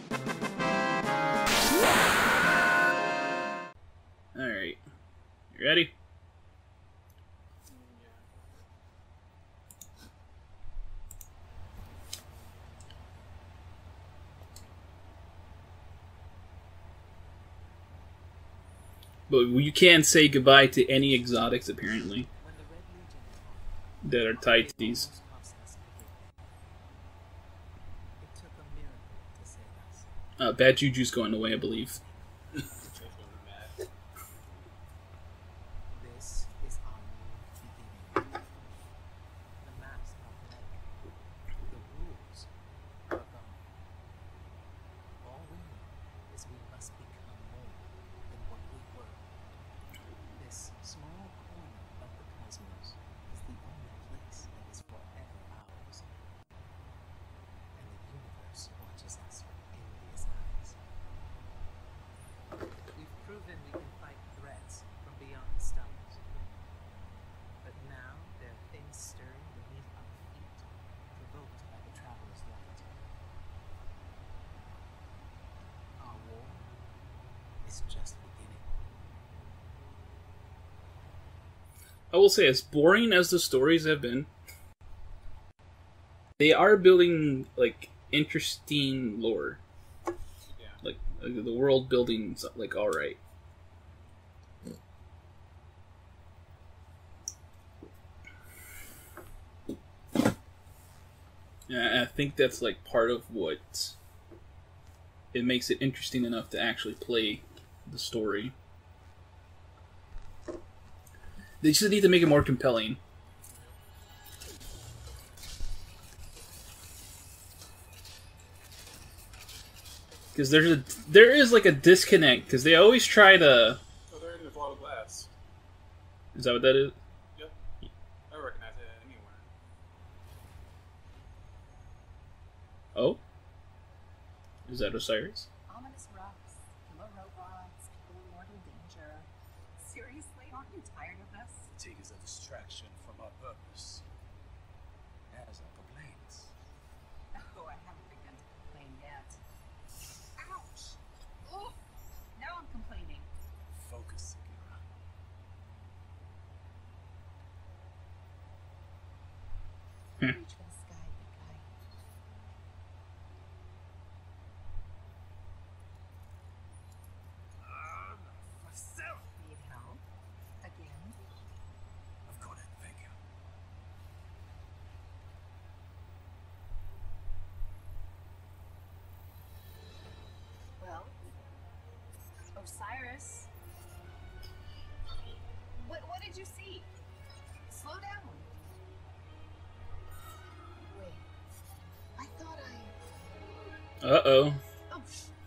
Alright. You ready? But you can't say goodbye to any exotics, apparently, that are tied to these. Bad Juju's going away, I believe. This is our new beginning. The maps are blank. The rules are gone. All we know is we must become more than what we were. This small corner of the cosmos is the only place that is forever ours. And the universe watches us with envious eyes. We've proven we can fight threats from beyond the stars. But now there are things stirring beneath our feet, provoked by the Traveler's Light. Our war is just beginning. I will say, as boring as the stories have been, they are building, like, interesting lore. Yeah. Like, the world building's, like, alright. Yeah, I think that's, like, part of what it makes it interesting enough to actually play the story. They just need to make it more compelling. Because there is like a disconnect, because they always try to... Oh, they're in the Vault of Glass. Is that what that is? Yep. I recognize it anywhere. Oh? Is that Osiris? Ominous rocks, killer robots, people in mortal danger. Seriously, aren't you tired of this? Fatigue is a distraction from our purpose. As are complaints. Oh, I haven't begun to complain yet. Ouch! Oh, now I'm complaining. Focus, Sakura. Reach for the sky, big guy. Need help? Again? I've got it, thank you. Well, Osiris. What did you see? Slow down. Wait. I thought I... Uh-oh. Oh,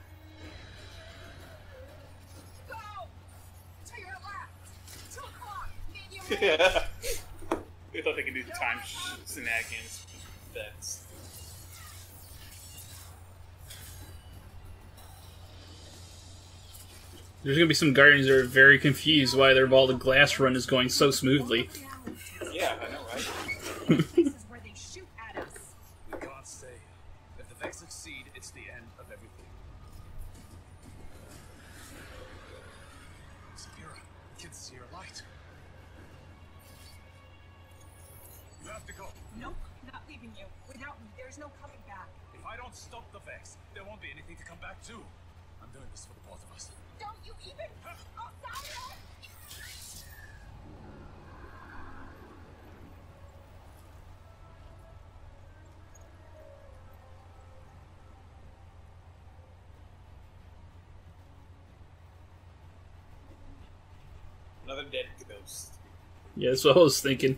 Go! To your left! 2 o'clock! Me and you Yeah. They thought they could do the time shenanigans. That's... There's gonna be some guardians that are very confused why their Vault of Glass run is going so smoothly. Yeah, I know, right? Places where they shoot at us. We can't stay here. If the Vex succeed, it's the end of everything. Sakura, we can see your light. You have to go. Nope, not leaving you. Without me, there's no coming back. If I don't stop the Vex, there won't be anything to come back to. I'm doing this for the both of us. Don't you even... Osiris! Another dead ghost. Yeah, that's what I was thinking.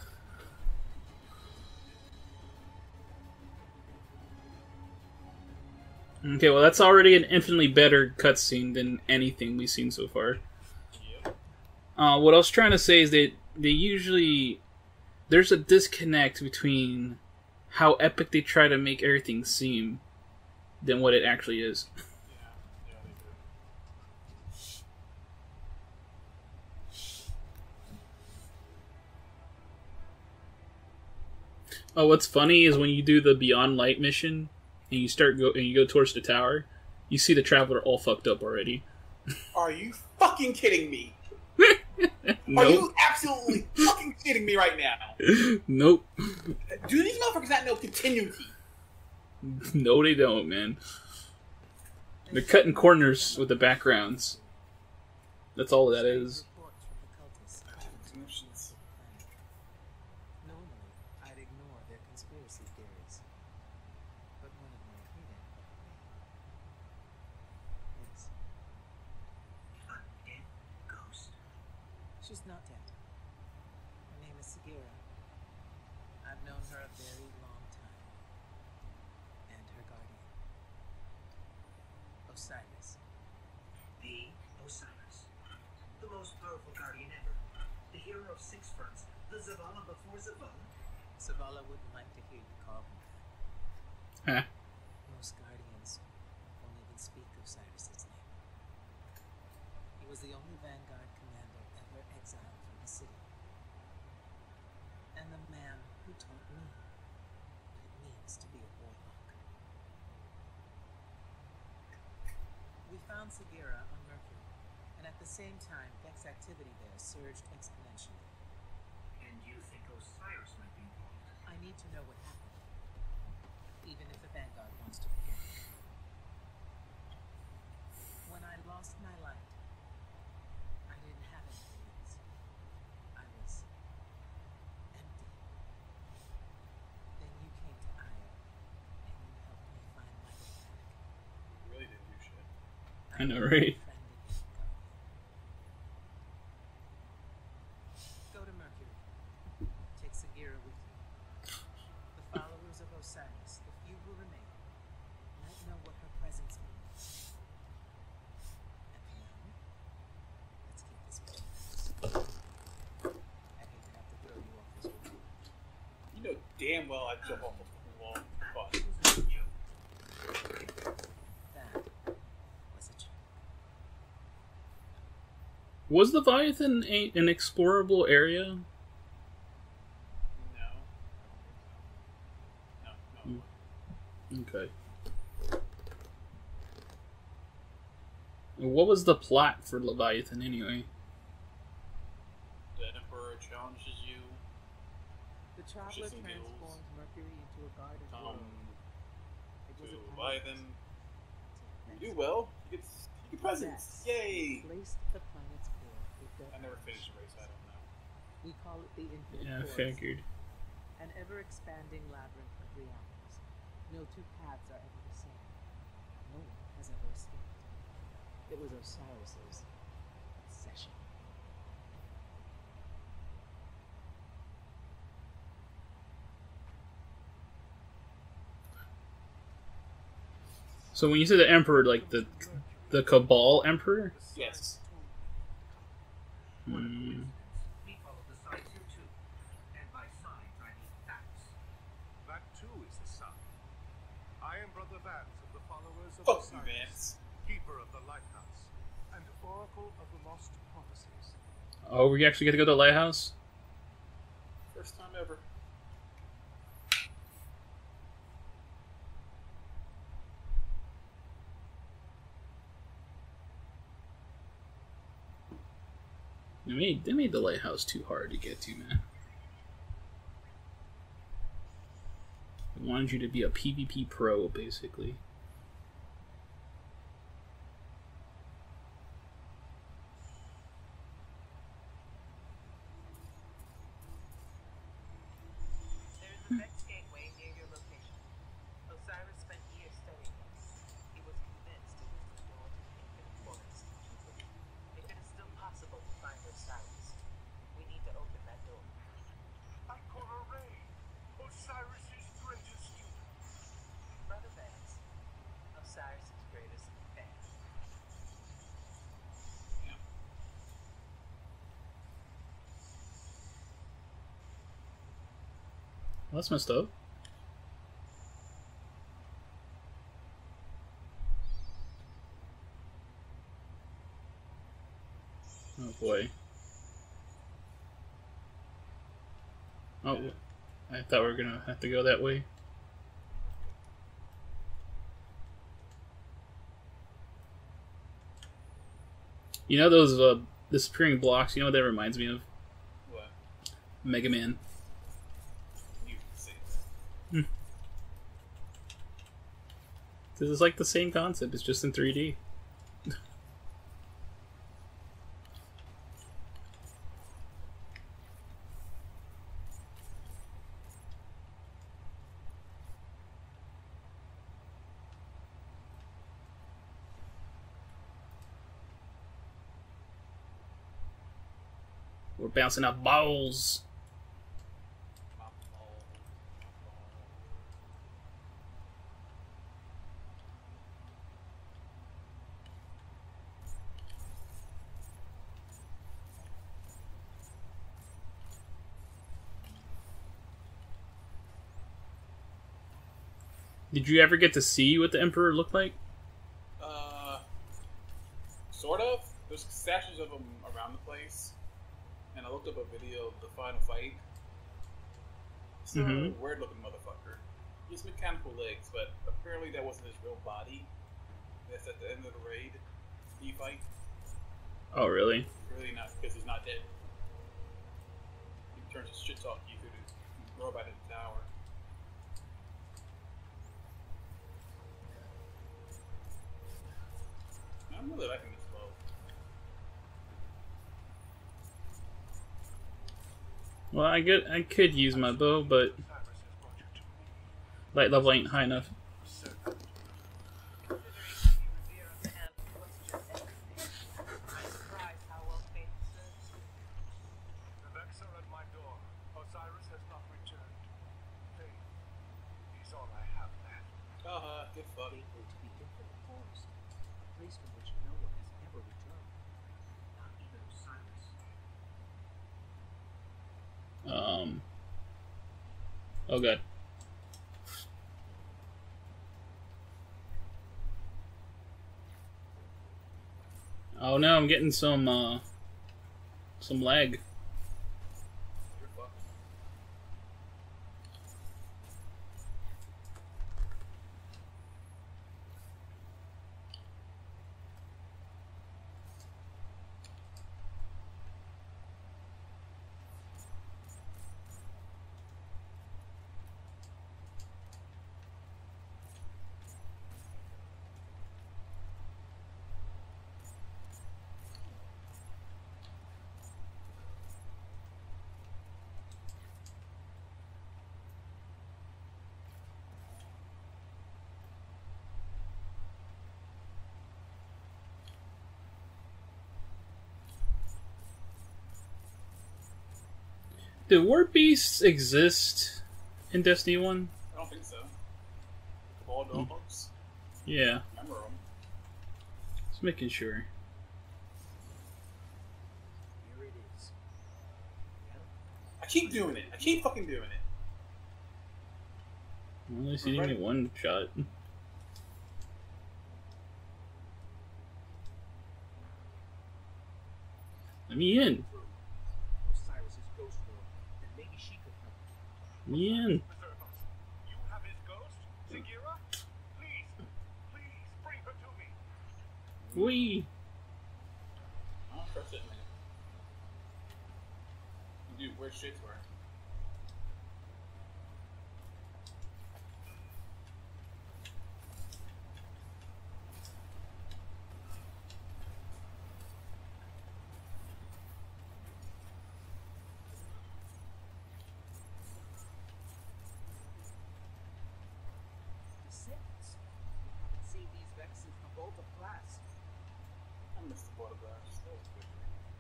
Okay, well that's already an infinitely better cutscene than anything we've seen so far. Yep. What I was trying to say is that they usually... There's a disconnect between how epic they try to make everything seem than what it actually is. Yeah, yeah, they do. Oh, what's funny is when you do the Beyond Light mission, and you go towards the tower, you see the Traveler all fucked up already. Are you fucking kidding me? Are Nope. you absolutely fucking kidding me right now? Nope. Do these motherfuckers not know continuity? No, they don't, man. They're cutting corners with the backgrounds. That's all that is. Reports from the cultists claiming to be the planet. Normally, I'd ignore their conspiracy theories. But one of my hidden is Dead ghost. she's not dead. Her name is Sagira. I've known her a very long time. And her guardian, Osiris. The Osiris. The most powerful guardian ever. The hero of Six Fronts. The Zavala before Zavala. Zavala wouldn't like to hear you call him Huh. that. Most guardians won't even speak Osiris's name. He was the only Vanguard commander ever exiled from the city. And the man who taught me what it means to be a warlock. We found Sagira on Mercury, and at the same time, Vex activity there surged exponentially. And you think Osiris might be involved? I need to know what happened, even if the Vanguard wants to forget. When I lost my light, I didn't have any feelings. I was empty. Then you came to Io, and you helped me find my way back. Really didn't do shit. I know, right? Befriended you, Guardian. Go to Mercury. Take Sagira with you. The followers of Osiris, the few who remain, might know what her presence means. And for now, let's keep this between us. I hate to have to throw you off this roof. You know damn well I'd jump off the fucking wall. But That was a joke. Was Leviathan an explorable area? no. No. Okay. What was the plot for Leviathan anyway? The Emperor challenges you. The traveler Shits and giggles. transformed Mercury into a guard of Um, It was to a Leviathan. planet. You do well. You get presents. Yay! Placed the planet's core with their I never eyes. finished the race. I don't know. We call it the Infinite Yeah, I Forest, figured. an ever-expanding labyrinth of realities. No two paths are ever the same. No one has ever escaped. It was Osiris's obsession. So when you say the Emperor, like the Cabal Emperor? Yes. Hmm. We follow the signs here too. And by signs, I mean facts. That too is the sun. I am Brother Vance of the followers of Fuck you, Osiris, Vance. keeper of the lighthouse, and oracle of the lost prophecies. Oh, we actually get to go to the lighthouse? First time ever. They made the lighthouse too hard to get to, man. They wanted you to be a PvP pro, basically. There is a Vex gateway near your location. Osiris spent years studying it. He was convinced it was the door to the Infinite Forest. If it is still possible to find Osiris, we need to open that door. Ikora Ray, Osiris's greatest student. Brother Vance, Osiris's greatest fan. Well, that's messed up. Oh boy. Oh, I thought we were gonna have to go that way. You know those disappearing blocks? You know what that reminds me of? What? Mega Man. You say that. This is like the same concept. It's just in 3D. We're bouncing out balls. My ball. Did you ever get to see what the Emperor looked like? Sort of. There's statues of him around the place, and I looked up a video of the final fight. It's a weird-looking motherfucker. He has mechanical legs, but apparently that wasn't his real body. That's at the end of the raid. The fight. Oh, really? Really not, because he's not dead. He turns his shit talk you through the robot in the tower. I'm really liking this bow. Well, I could use my bow, but light level ain't high enough. Considering how you revere a man who questions everything, I'm surprised how well faith serves you. The Vex are at my door. Osiris has not returned. Faith is all I have left. Good fuck. Gateway to the infinite forest, a place from which no one has ever returned. Not even Osiris. Oh god. Oh no, I'm getting some lag. You're fucked. Do Warp Beasts exist in Destiny 1? I don't think so. Cabal dogs? Yeah, Remember them. just making sure. Here it is. Well, I keep doing it. I keep fucking doing it. Well, at least you didn't get one shot. Let me in. Osiris's ghost world, then maybe she could help. Let me in. Preserve us. You have his ghost, Sagira? Please, please bring her to me. Wee. I don't trust it, man. Dude, where's shit's where? Descendants. We haven't seen these Vex since the Vault of Glass. I missed the bottle glass. That was good.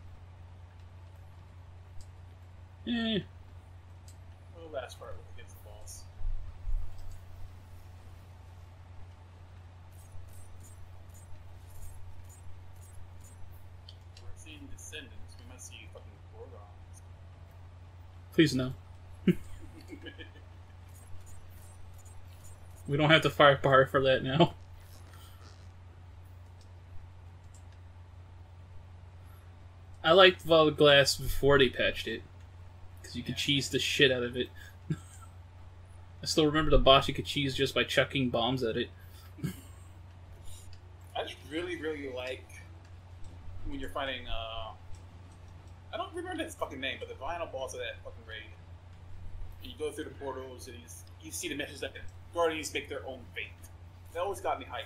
Well, the last part was against the boss. We're seeing descendants. We must see fucking Gorgons. Please no. We don't have to fire power for that now. I liked Vault of Glass before they patched it, because you could cheese the shit out of it. I still remember the boss you could cheese just by chucking bombs at it. I just really, really like when you're fighting, I don't remember his fucking name, but the final boss of that fucking raid. You go through the portals and you see the message that Guardians make their own fate. That always got me hyped.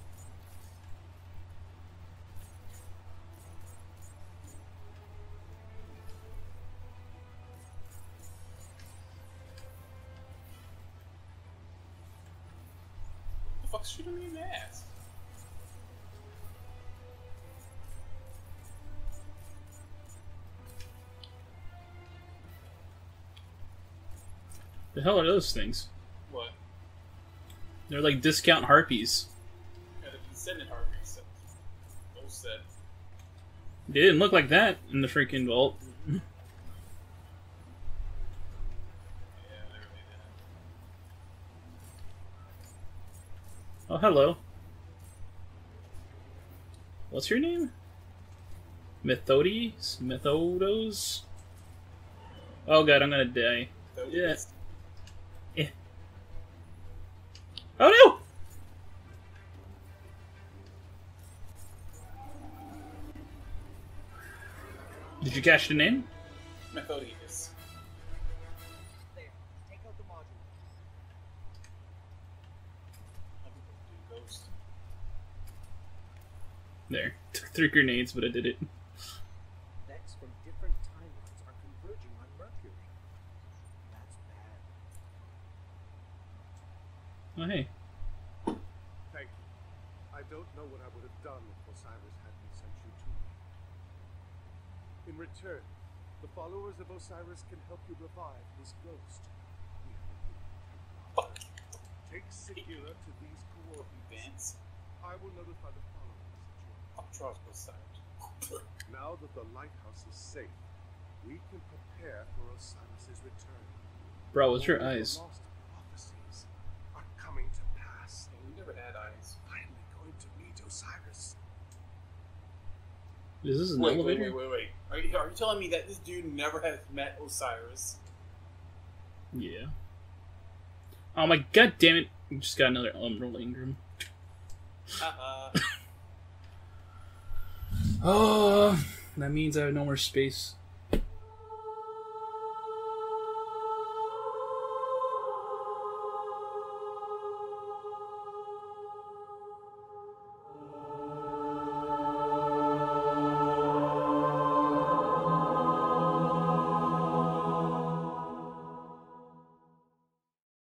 The fuck's shooting me in the ass? The hell are those things? What? They're like discount harpies. Yeah, the descendant harpies. Those said. They didn't look like that in the freaking vault. Yeah, they really did. Oh, hello. What's your name? Methodos? Oh god, I'm gonna die. Those Yeah. is- Oh no! Did you catch the name? Methodius. There, take out the module. Ghost. There. Took 3 grenades, but I did it. Vex from different timelines are converging on Mercury. That's bad. Oh hey. Thank you. I don't know what I would have done if Osiris hadn't sent you to me. In return, the followers of Osiris can help you revive this ghost. We have a deal. Fuck. Take Segura to these coordinates. Vance. I will notify the followers that you are. Fuck Charles Poseidon. Now that the lighthouse is safe, we can prepare for Osiris's return. Bro, what's your All the eyes? lost prophecies are coming to pass. We never had eyes. Finally going to meet Osiris. Is this an Wait. elevator? Are you telling me that this dude never has met Osiris? Yeah. Oh my god damn it. We just got another Emerald Ingram. Oh, that means I have no more space.